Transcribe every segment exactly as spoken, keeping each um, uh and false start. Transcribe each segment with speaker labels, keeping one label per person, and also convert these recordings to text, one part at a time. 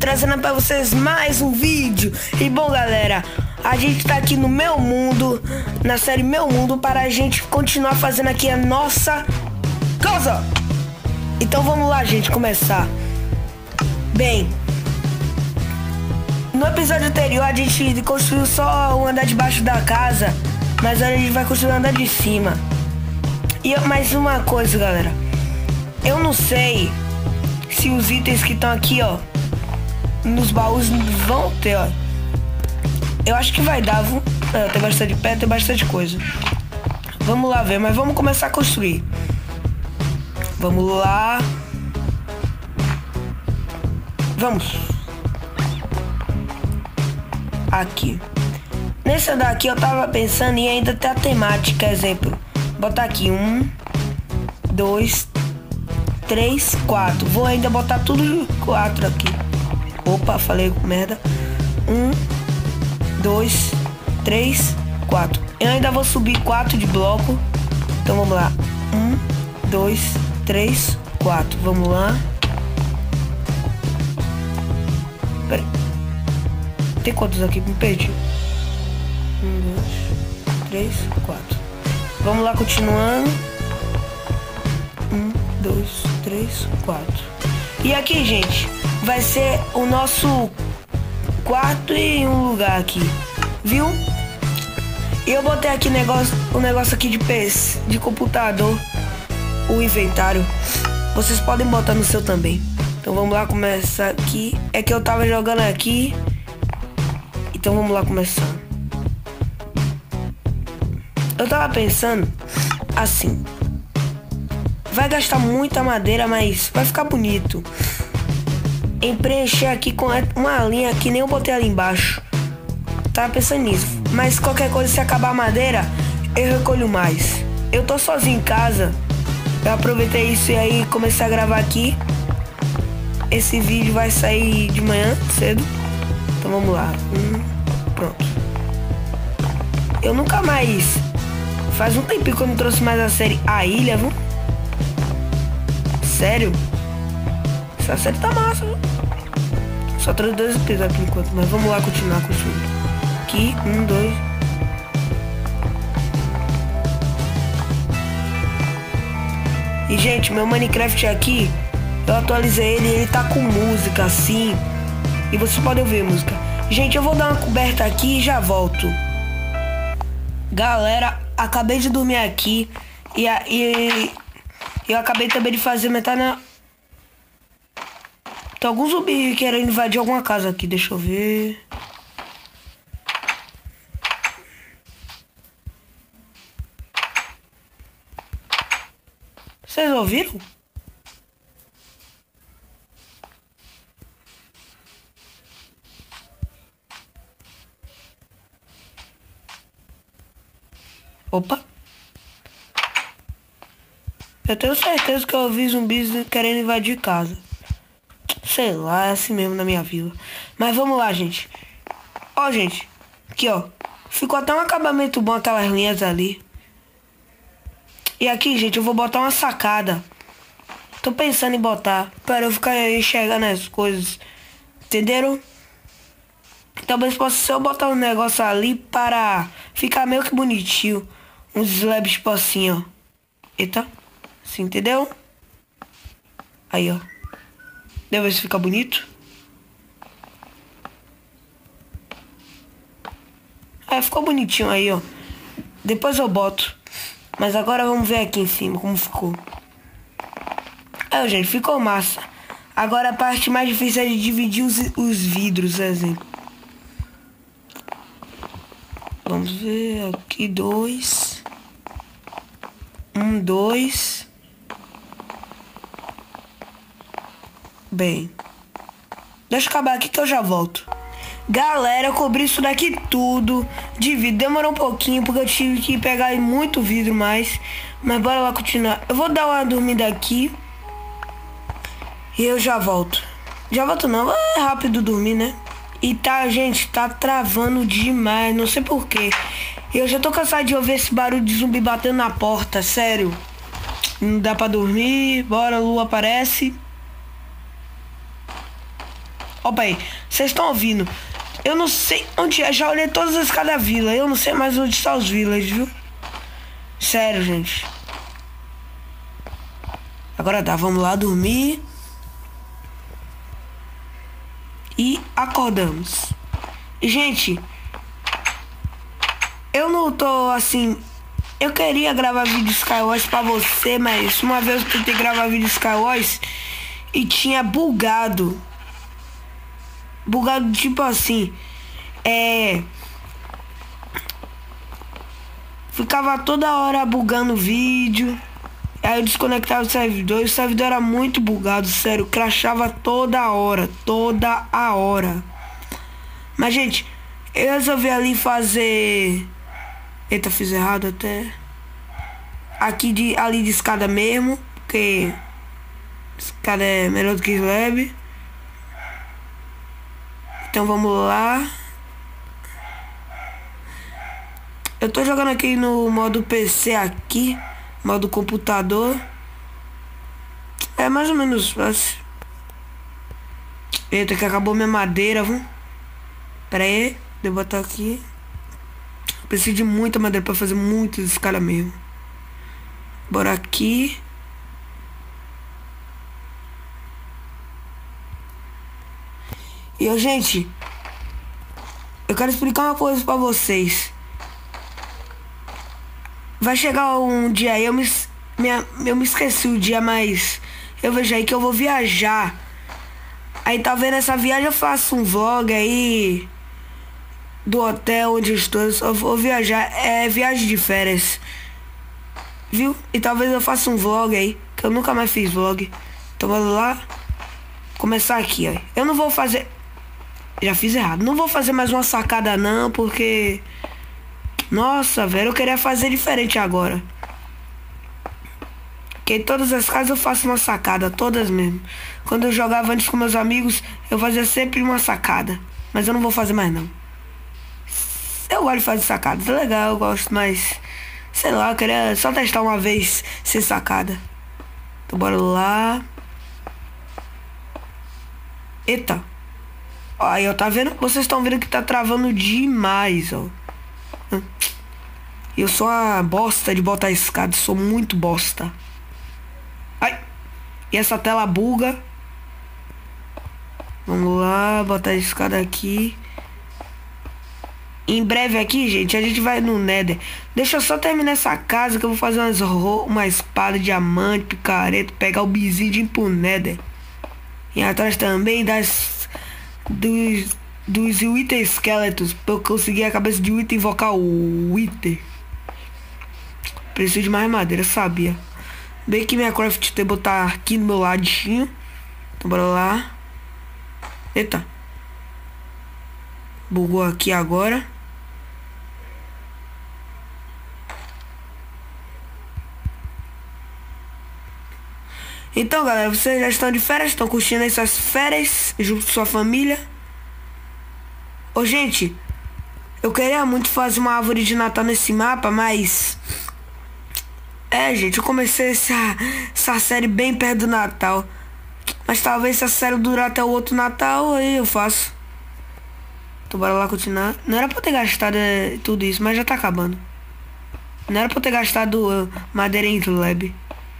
Speaker 1: trazendo pra vocês mais um vídeo. E bom, galera, a gente tá aqui no Meu Mundo, na série Meu Mundo, para a gente continuar fazendo aqui a nossa casa. Então vamos lá, gente, começar. Bem, no episódio anterior a gente construiu só o andar de baixo da casa, mas agora a gente vai construir o andar de cima. E mais uma coisa, galera, eu não sei se os itens que estão aqui, ó, nos baús vão ter, ó. Eu acho que vai dar, viu? É, tem bastante pé, tem bastante coisa. Vamos lá ver, mas vamos começar a construir. Vamos lá. Vamos. Aqui. Nesse andar aqui eu tava pensando em ainda ter a temática, exemplo. Botar aqui um, dois, três, quatro. Vou ainda botar tudo quatro aqui. Opa, falei merda. Um, dois, três, quatro. Eu ainda vou subir quatro de bloco. Então vamos lá. Um, dois, três, quatro. Vamos lá. Pera aí. Tem quantos aqui? Me perdi. Um, dois, três, quatro. Vamos lá, continuando. Um, dois, três, quatro. E aqui, gente, vai ser o nosso quarto em um lugar aqui, viu? E eu botei aqui negócio, o negócio aqui de P C, de computador, o inventário. Vocês podem botar no seu também. Então vamos lá começar aqui. É que eu tava jogando aqui. Então vamos lá começar. Eu tava pensando assim. Vai gastar muita madeira, mas vai ficar bonito. Em preencher aqui com uma linha que nem eu botei ali embaixo. Tava pensando nisso. Mas qualquer coisa, se acabar a madeira, eu recolho mais. Eu tô sozinho em casa. Eu aproveitei isso e aí comecei a gravar aqui. Esse vídeo vai sair de manhã cedo. Então vamos lá. Hum, pronto. Eu nunca mais... Faz um tempinho que eu não trouxe mais a série A Ilha, viu? Sério? Essa série tá massa, viu? Só trouxe dois episódios por enquanto, mas vamos lá continuar construindo. Aqui, um, dois. E, gente, meu Minecraft aqui, eu atualizei ele, ele tá com música assim. E vocês podem ouvir música. Gente, eu vou dar uma coberta aqui e já volto. Galera, acabei de dormir aqui. E, e eu acabei também de fazer metade na... Tem algum zumbi querendo invadir alguma casa aqui, deixa eu ver. Vocês ouviram? Opa. Eu tenho certeza que eu ouvi zumbis querendo invadir casa. Sei lá, é assim mesmo na minha vila. Mas vamos lá, gente. Ó, gente. Aqui, ó. Ficou até um acabamento bom aquelas linhas ali. E aqui, gente, eu vou botar uma sacada. Tô pensando em botar para eu ficar enxergando as coisas. Entenderam? Talvez possa ser eu botar um negócio ali para ficar meio que bonitinho. Uns slabs tipo assim, ó. Eita. Assim, entendeu? Aí, ó. Deve ver se fica bonito. É, ficou bonitinho aí, ó. Depois eu boto. Mas agora vamos ver aqui em cima como ficou. É, gente, ficou massa. Agora a parte mais difícil é de dividir os, os vidros, exemplo. Vamos ver aqui, dois. Um, dois. Bem, deixa eu acabar aqui que eu já volto. Galera, eu cobri isso daqui tudo de vidro. Demorou um pouquinho porque eu tive que pegar muito vidro mais. Mas bora lá continuar. Eu vou dar uma dormida aqui e eu já volto. Já volto não, é rápido dormir, né? E tá, gente, tá travando demais, não sei porquê. Eu já tô cansado de ouvir esse barulho de zumbi batendo na porta, sério. Não dá pra dormir, bora, a lua aparece. Opa aí, vocês estão ouvindo? Eu não sei onde é, já olhei todas as cada vila. Eu não sei mais onde estão os vilas, viu? Sério, gente. Agora dá, vamos lá dormir. E acordamos. E, gente, eu não tô assim... Eu queria gravar vídeo Skywars pra você, mas uma vez eu tentei gravar vídeo Skywars e tinha bugado. Bugado tipo assim. É... Ficava toda hora bugando o vídeo. Aí eu desconectava o servidor e o servidor era muito bugado, sério. Crashava toda hora, toda a hora. Mas, gente, eu resolvi ali fazer... Eita, fiz errado até. Aqui de, ali de escada mesmo, porque escada é melhor do que slab. Então vamos lá. Eu tô jogando aqui no modo P C aqui, modo computador. É mais ou menos fácil. Eita, que acabou minha madeira, viu? Pera aí, deixa eu botar aqui. Preciso de muita madeira pra fazer muitas escadas mesmo. Bora aqui. E eu, gente, eu quero explicar uma coisa pra vocês. Vai chegar um dia aí, eu me, minha, eu me esqueci o dia, mas eu vejo aí que eu vou viajar. Aí talvez nessa viagem eu faça um vlog aí do hotel onde eu estou. Eu só vou viajar, é viagem de férias, viu? E talvez eu faça um vlog aí, que eu nunca mais fiz vlog. Então vamos lá começar aqui, ó. Eu não vou fazer... Já fiz errado. Não vou fazer mais uma sacada não, porque... Nossa, velho, eu queria fazer diferente agora. Porque em todas as casas eu faço uma sacada, todas mesmo. Quando eu jogava antes com meus amigos, eu fazia sempre uma sacada. Mas eu não vou fazer mais não. Eu gosto de fazer sacadas, é legal, eu gosto, mas... Sei lá, eu queria só testar uma vez sem sacada. Então bora lá. Eita. Aí, ó, tá vendo? Vocês estão vendo que tá travando demais, ó. Eu sou uma bosta de botar escada, sou muito bosta. Ai. E essa tela buga. Vamos lá, botar a escada aqui. Em breve aqui, gente, a gente vai no Nether. Deixa eu só terminar essa casa que eu vou fazer umas ro uma espada, diamante, picareta, pegar o bizidio pro Nether. E atrás também das... Dos... Dos Wither esqueletos, pra eu conseguir a cabeça de Wither e invocar o Wither. Preciso de mais madeira, sabia. Bem que minha craft tem que botar aqui no meu ladinho. Então bora lá. Eita. Bugou aqui agora. Então, galera, vocês já estão de férias? Estão curtindo essas férias junto com sua família? Ô, gente, eu queria muito fazer uma árvore de Natal nesse mapa, mas... É, gente, eu comecei essa, essa série bem perto do Natal. Mas talvez se a série durar até o outro Natal, aí eu faço. Então bora lá continuar. Não era pra eu ter gastado é, tudo isso, mas já tá acabando. Não era pra eu ter gastado uh, madeira em slab.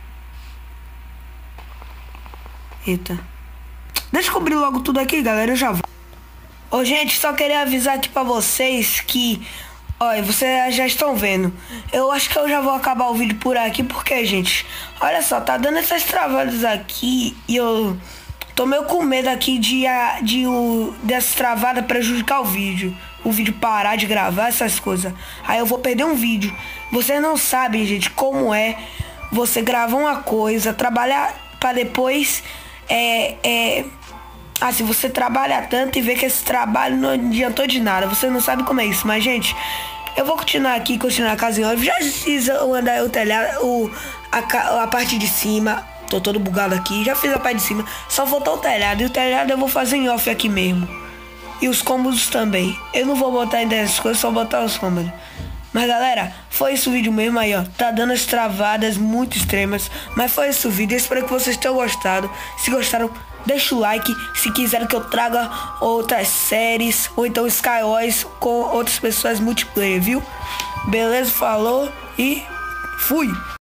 Speaker 1: Eita. Deixa eu cobrir logo tudo aqui, galera, eu já vou. Ô, gente, só queria avisar aqui pra vocês que... Olha, vocês já estão vendo. Eu acho que eu já vou acabar o vídeo por aqui, porque, gente... Olha só, tá dando essas travadas aqui e eu... Tô meio com medo aqui de, de, de o, dessa travada prejudicar o vídeo. O vídeo parar de gravar, essas coisas. Aí eu vou perder um vídeo. Vocês não sabem, gente, como é você gravar uma coisa, trabalhar pra depois... É... é Ah, se você trabalha tanto e vê que esse trabalho não adiantou de nada, você não sabe como é isso. Mas, gente, eu vou continuar aqui, continuar a casa em off. Já fiz o andar, o telhado, o, a, a parte de cima. Tô todo bugado aqui. Já fiz a parte de cima. Só faltou o telhado. E o telhado eu vou fazer em off aqui mesmo. E os cômodos também. Eu não vou botar ainda essas coisas, só botar os cômodos. Mas galera, foi esse o vídeo mesmo aí, ó. Tá dando as travadas muito extremas. Mas foi esse o vídeo. Eu espero que vocês tenham gostado. Se gostaram, deixa o like. Se quiserem que eu traga outras séries, ou então Skywars com outras pessoas multiplayer, viu? Beleza? Falou e fui!